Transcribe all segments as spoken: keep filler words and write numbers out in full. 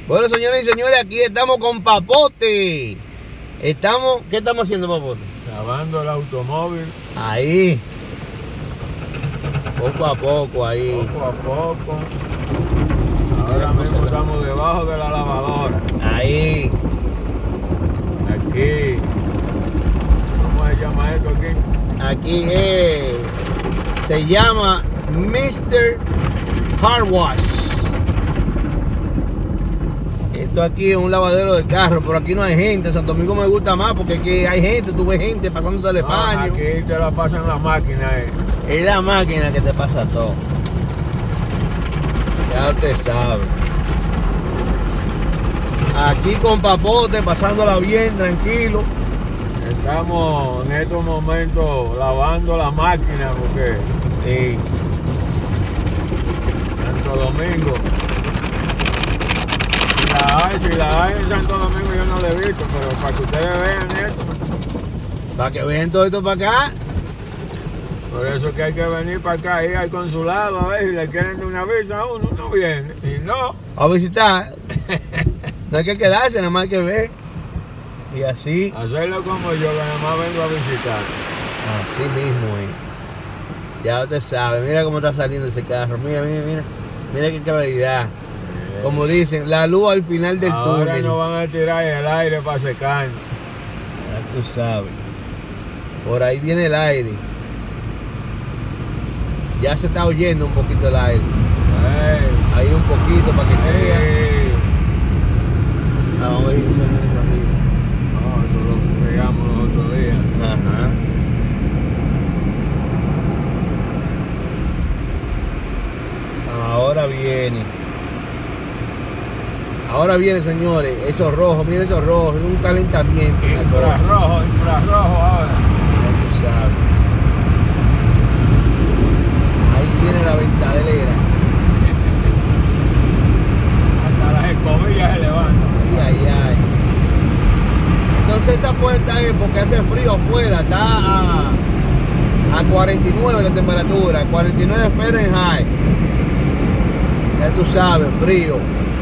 Bueno, señores y señores, aquí estamos con Papote. Estamos, ¿qué estamos haciendo, Papote? Lavando el automóvil. Ahí. Poco a poco, ahí. Poco a poco. Ahora mismo estamos debajo de la lavadora. Ahí. Aquí. ¿Cómo se llama esto aquí? Aquí eh, se llama mister Car Wash. Esto aquí es un lavadero de carro, pero aquí no hay gente. Santo Domingo me gusta más porque aquí hay gente, tú ves gente pasando el paño. Aquí te la pasan la máquina. Eh. Es la máquina que te pasa todo. Ya usted sabe. Aquí con Papote, pasándola bien, tranquilo. Estamos en estos momentos lavando la máquina porque Sí. Santo Domingo, si la hay, si la hay en Santo Domingo yo no la he visto, pero para que ustedes vean esto. Para que vean todo esto para acá. Por eso es que hay que venir para acá, ir al consulado a ver si le quieren dar una visa a uno, no viene. Y no. A visitar. No hay que quedarse, nada más hay que ver. Y así. Hacerlo como yo, que nada más vengo a visitar. Así mismo, eh. Ya usted sabe, mira cómo está saliendo ese carro. Mira, mira, mira. Mira qué claridad. Como dicen, la luz al final del Ahora túnel. nos van a tirar el aire para secar. Ya tú sabes. Por ahí viene el aire. Ya se está oyendo un poquito el aire. Hey, Ahí un poquito para que crea. hey. Ah, vamos a ver si suena eso arriba. No, eso lo pegamos los otros días. Ajá. Ahora viene. Ahora viene, señores. Esos rojos, miren esos rojos. Es un calentamiento. una cosa. Infrarrojo, infrarrojo ahora. Ya tú sabes. Ahí viene la ventadera. Hasta las escobillas se levantan. Ay, ay, ay. Entonces esa puerta es porque hace frío afuera. Está a, a cuarenta y nueve la temperatura. cuarenta y nueve Fahrenheit. Ya tú sabes, frío.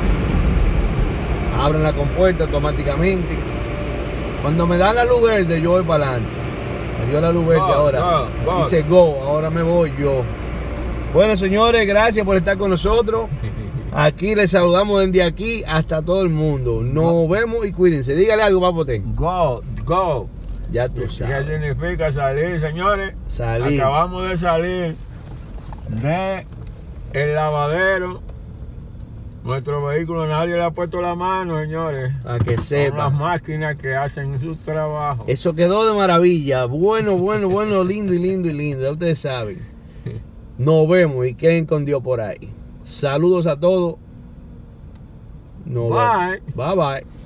Abren la compuerta automáticamente. Cuando me da la luz verde, yo voy para adelante. Me dio la luz verde Go, ahora. go, go. Dice go, ahora me voy yo. Bueno, señores, gracias por estar con nosotros. Aquí les saludamos desde aquí hasta todo el mundo. Nos vemos y cuídense. Dígale algo, Papote. Go, go. Ya tú ¿Qué sabes. significa salir, señores? Salir. Acabamos de salir de el lavadero. Nuestro vehículo nadie le ha puesto la mano, señores. A que Son sepa. las máquinas que hacen su trabajo. Eso quedó de maravilla. Bueno, bueno, bueno, lindo y lindo y lindo. Ya ustedes saben. Nos vemos y queden con Dios por ahí. Saludos a todos. Nos Bye. vemos. Bye bye.